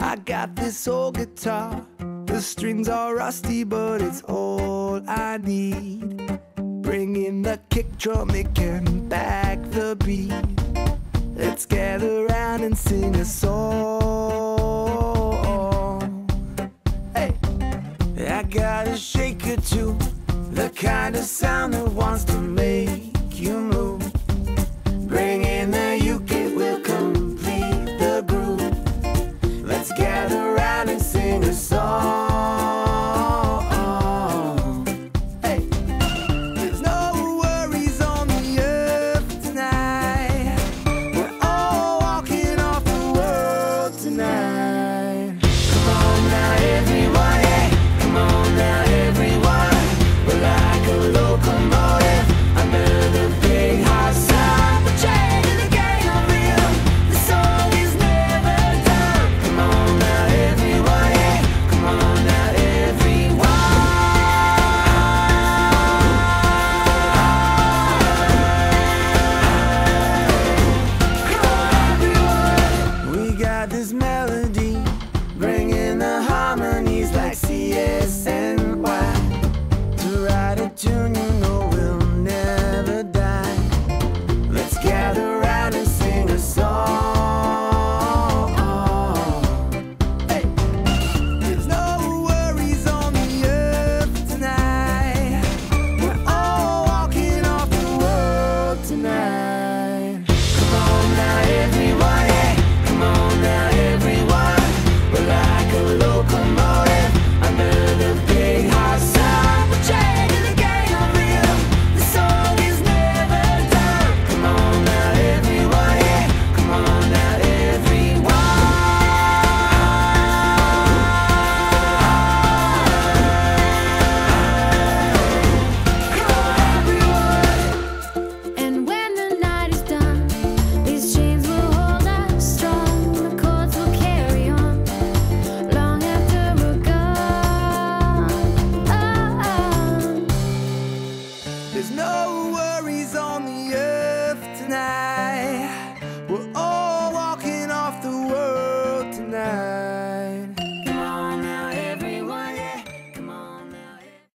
I got this old guitar, the strings are rusty, but it's all I need. Bring in the kick drum, it can back the beat. Let's gather round and sing a song. Hey, I got a shaker too, the kind of sound that wants to make